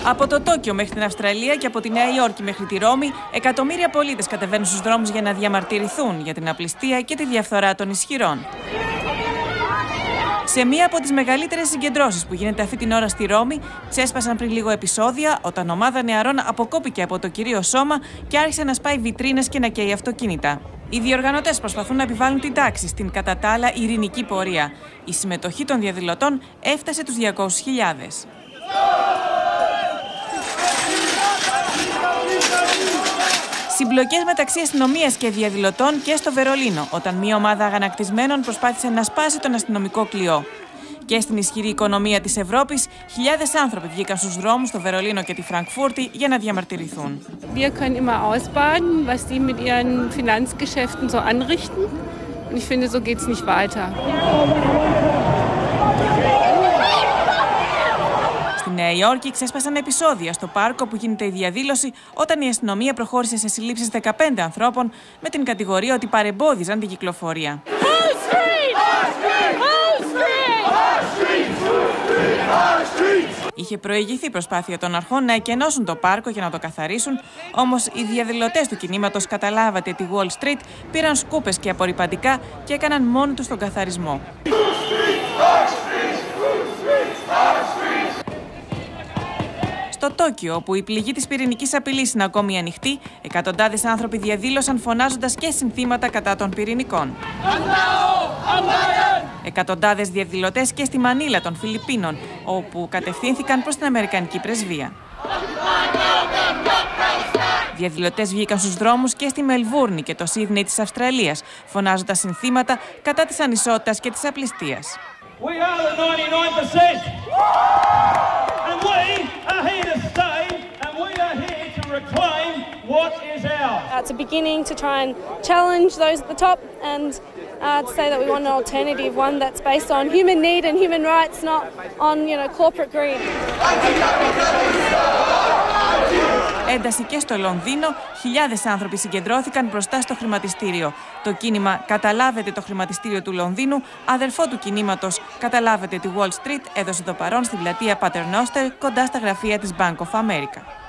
Από το Τόκιο μέχρι την Αυστραλία και από τη Νέα Υόρκη μέχρι τη Ρώμη, εκατομμύρια πολίτες κατεβαίνουν στους δρόμους για να διαμαρτυρηθούν για την απληστία και τη διαφθορά των ισχυρών. Σε μία από τις μεγαλύτερες συγκεντρώσεις που γίνεται αυτή την ώρα στη Ρώμη, ξέσπασαν πριν λίγο επεισόδια όταν ομάδα νεαρών αποκόπηκε από το κυρίω σώμα και άρχισε να σπάει βιτρίνες και να καίει αυτοκίνητα. Οι διοργανωτές προσπαθούν να επιβάλλουν την τάξη στην κατά τα άλλα ειρηνική πορεία. Η συμμετοχή των διαδηλωτών έφτασε τους 200.000. Συμπλοκές μεταξύ αστυνομίας και διαδηλωτών και στο Βερολίνο, όταν μια ομάδα αγανακτισμένων προσπάθησε να σπάσει τον αστυνομικό κλειό. Και στην ισχυρή οικονομία της Ευρώπης, χιλιάδες άνθρωποι βγήκαν στους δρόμους στο Βερολίνο και τη Φραγκφούρτη για να διαμαρτυρηθούν. Wir können immer ausbaden, was die mit ihren Finanzgeschäften so anrichten. Und ich finde, so geht's nicht weiter. Στη Νέα Υόρκη ξέσπασαν επεισόδια στο πάρκο που γίνεται η διαδήλωση όταν η αστυνομία προχώρησε σε συλλήψεις 15 ανθρώπων με την κατηγορία ότι παρεμπόδιζαν την κυκλοφορία. Είχε προηγηθεί προσπάθεια των αρχών να εκενώσουν το πάρκο για να το καθαρίσουν, όμως οι διαδηλωτές του κινήματος «Καταλάβατε τη Wall Street» πήραν σκούπες και απορρυπαντικά και έκαναν μόνοι τους τον καθαρισμό. Στο Τόκιο, όπου η πληγή της πυρηνικής απειλής είναι ακόμη ανοιχτή, εκατοντάδες άνθρωποι διαδήλωσαν φωνάζοντας και συνθήματα κατά των πυρηνικών. Εκατοντάδες διαδηλωτές και στη Μανίλα των Φιλιππίνων, όπου κατευθύνθηκαν προς την Αμερικανική πρεσβεία. Διαδηλωτές βγήκαν στους δρόμους και στη Μελβούρνη και το Σίδνεϊ της Αυστραλίας, φωνάζοντας συνθήματα κατά της ανισότητας και της απληστίας. It's a beginning to try and challenge those at the top and to say that we want an alternative, one that's based on human need and human rights, not on, corporate greed. Ένταση και στο Λονδίνο, χιλιάδες άνθρωποι συγκεντρώθηκαν μπροστά στο χρηματιστήριο. Το κίνημα «Καταλάβετε το χρηματιστήριο του Λονδίνου», αδερφό του κινήματος «Καταλάβετε τη Wall Street», έδωσε το παρόν στην πλατεία Paternoster κοντά στα γραφεία της Bank of America.